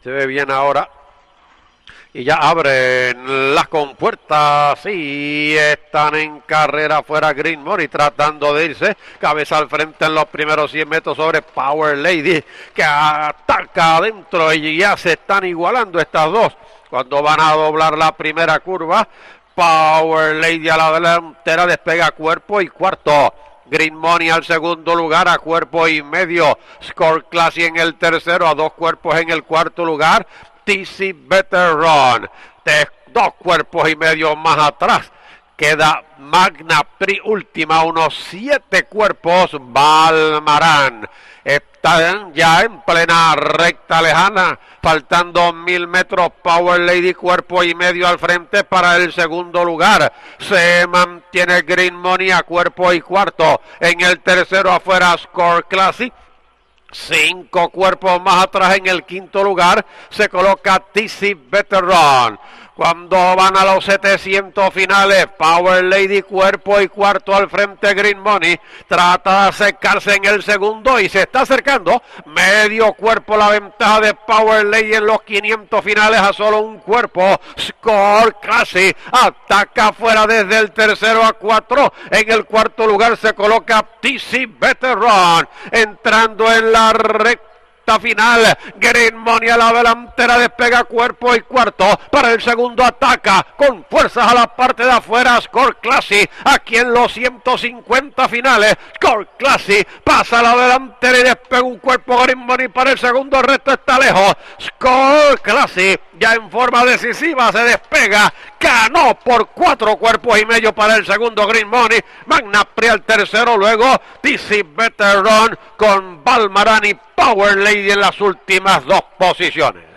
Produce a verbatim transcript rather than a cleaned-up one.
Se ve bien ahora. Y ya abren las compuertas y están en carrera fuera Green Money tratando de irse. Cabeza al frente en los primeros cien metros sobre Power Lady, que ataca adentro y ya se están igualando estas dos. Cuando van a doblar la primera curva, Power Lady a la delantera despega cuerpo y cuarto. Green Money al segundo lugar a cuerpo y medio. Score Classy en el tercero a dos cuerpos en el cuarto lugar. T C Veteran, de dos cuerpos y medio más atrás. Queda Magna Pri última, unos siete cuerpos. Balmarán. Están ya en plena recta lejana, faltando mil metros. Power Lady cuerpo y medio al frente para el segundo lugar. Se mantiene Green Money a cuerpo y cuarto. En el tercero afuera Score Classy. Cinco cuerpos más atrás en el quinto lugar se coloca T C Veteran. Cuando van a los setecientos finales, Power Lady cuerpo y cuarto al frente. Green Money trata de acercarse en el segundo y se está acercando. Medio cuerpo la ventaja de Power Lady en los quinientos finales a solo un cuerpo. Score Classy ataca afuera desde el tercero a cuatro. En el cuarto lugar se coloca T C Veteran. Entrando en la recta final, Green Money a la delantera despega cuerpo y cuarto. Para el segundo ataca con fuerzas a la parte de afuera Score Classy. Aquí en los ciento cincuenta finales, Score Classy pasa a la delantera y despega un cuerpo. Green Money para el segundo, el resto está lejos. Score Classy ya en forma decisiva se despega, ganó por cuatro cuerpos y medio para el segundo Green Money. Magna Pri al tercero, luego T C Veteran con Balmarán y Power Lady en las últimas dos posiciones.